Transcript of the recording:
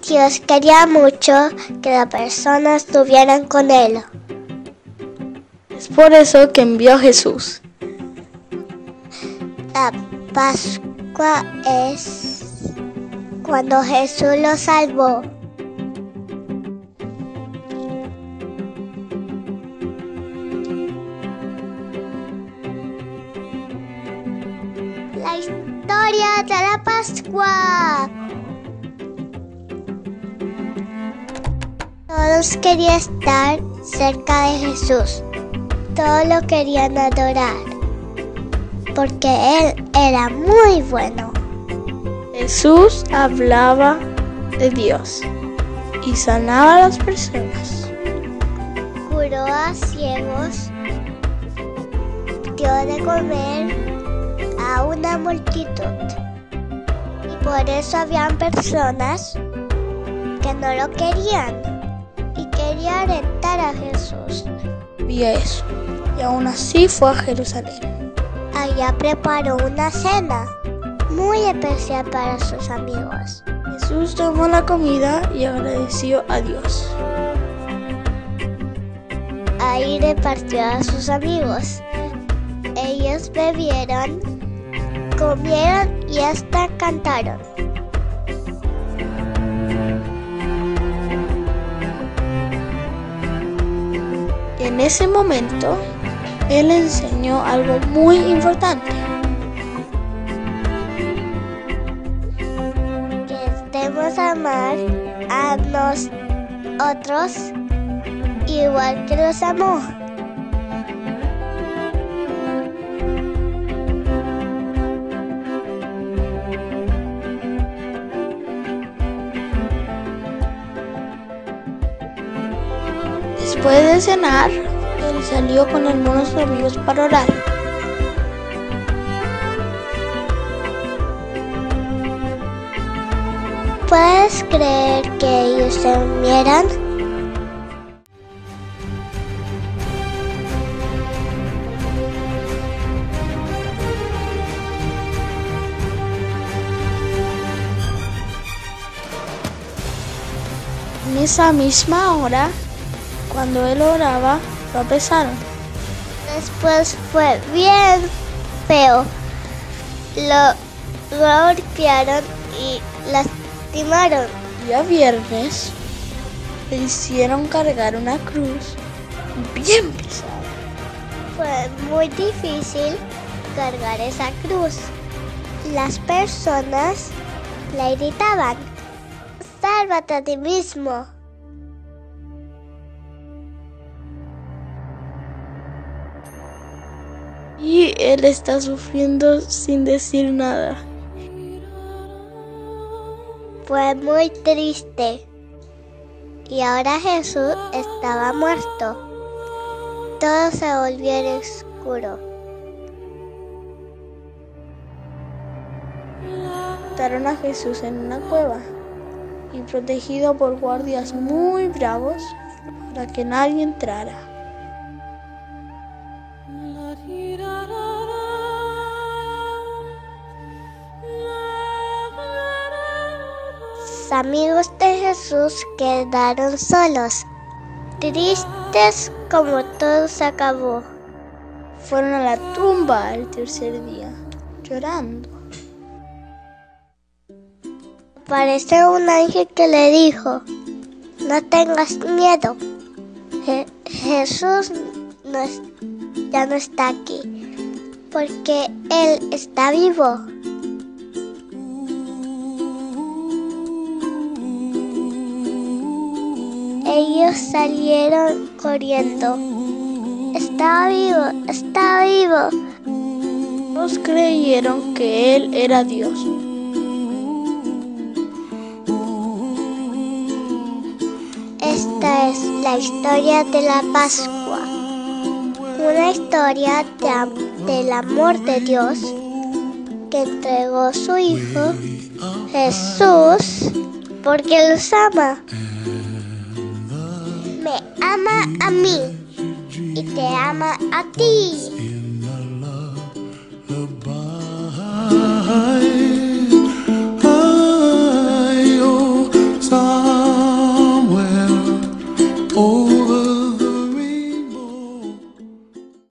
Dios quería mucho que las personas estuvieran con Él. Es por eso que envió a Jesús. La Pascua es cuando Jesús lo salvó. La historia de la Pascua. Todos querían estar cerca de Jesús. Todos lo querían adorar, porque Él era muy bueno. Jesús hablaba de Dios y sanaba a las personas. Curó a ciegos, dio de comer a una multitud. Y por eso habían personas que no lo querían y querían arentar a Jesús. Vio eso y aún así fue a Jerusalén. Allá preparó una cena muy especial para sus amigos. Jesús tomó la comida y agradeció a Dios. Ahí repartió a sus amigos. Ellos bebieron, comieron y hasta cantaron. En ese momento, Él enseñó algo muy importante. Que debemos amar a nosotros igual que los amó. Después de cenar, Él salió con algunos amigos para orar. ¿Puedes creer que ellos se unieran? En esa misma hora, cuando Él oraba, lo apresaron. Después fue bien feo. Lo golpearon y lastimaron. Día viernes, le hicieron cargar una cruz bien pesada. Fue muy difícil cargar esa cruz. Las personas le gritaban: "Sálvate a ti mismo". Y Él está sufriendo sin decir nada. Fue muy triste. Y ahora Jesús estaba muerto. Todo se volvió oscuro. Mataron a Jesús en una cueva y protegido por guardias muy bravos para que nadie entrara. Los amigos de Jesús quedaron solos, tristes como todo se acabó. Fueron a la tumba el tercer día, llorando. Apareció un ángel que le dijo: "No tengas miedo, Jesús ya no está aquí, porque Él está vivo". Ellos salieron corriendo. "Está vivo, está vivo". Todos creyeron que Él era Dios. Esta es la historia de la Pascua, una historia del amor de Dios que entregó a su Hijo Jesús porque los ama. Me ama a mí y te ama a ti.